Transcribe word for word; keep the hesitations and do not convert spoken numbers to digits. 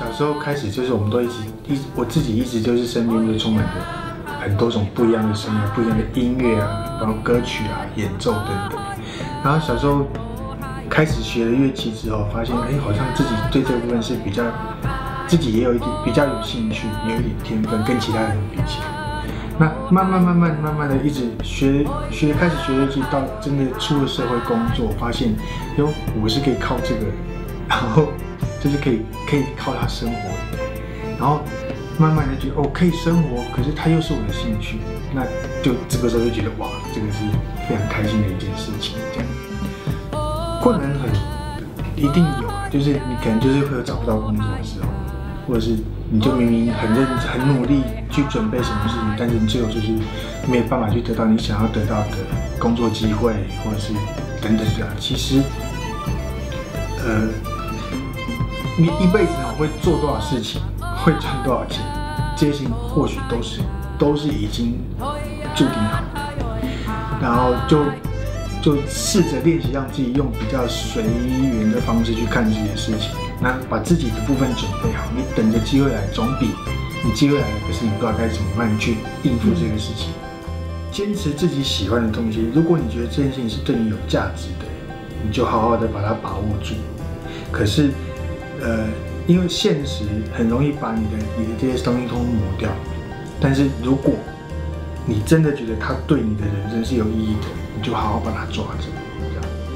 小时候开始，就是我们都一直一我自己一直就是身边就充满着很多种不一样的声音、不一样的音乐啊，然后歌曲啊、演奏等等。然后小时候开始学了乐器之后，发现哎，好像自己对这部分是比较，自己也有一点比较有兴趣，也有一点天分，跟其他人比起来。那慢慢慢慢慢慢的一直学学开始学乐器，到真的出了社会工作，发现哟，我是可以靠这个，然后就是可以可以靠它生活的，然后慢慢的觉得哦可以生活，可是它又是我的兴趣，那就这个时候就觉得哇，这个是非常开心的一件事情。这样困难很一定有啊，就是你可能就是会有找不到工作的时候，或者是你就明明很认很努力去准备什么事情，但是你最后就是没有办法去得到你想要得到的工作机会，或者是等等的。其实，呃，你一辈子呢会做多少事情，会赚多少钱，这些事情或许都是都是已经注定好的。然后就就试着练习让自己用比较随缘的方式去看这些事情。那把自己的部分准备好，你等着机会来，总比你机会来了，可是你不知道该怎么办去应付这个事情。坚持自己喜欢的东西，如果你觉得这件事情是对你有价值的，你就好好的把它把握住。可是，呃，因为现实很容易把你的你的这些东西通通抹掉。但是如果你真的觉得它对你的人生是有意义的，你就好好把它抓着，这样。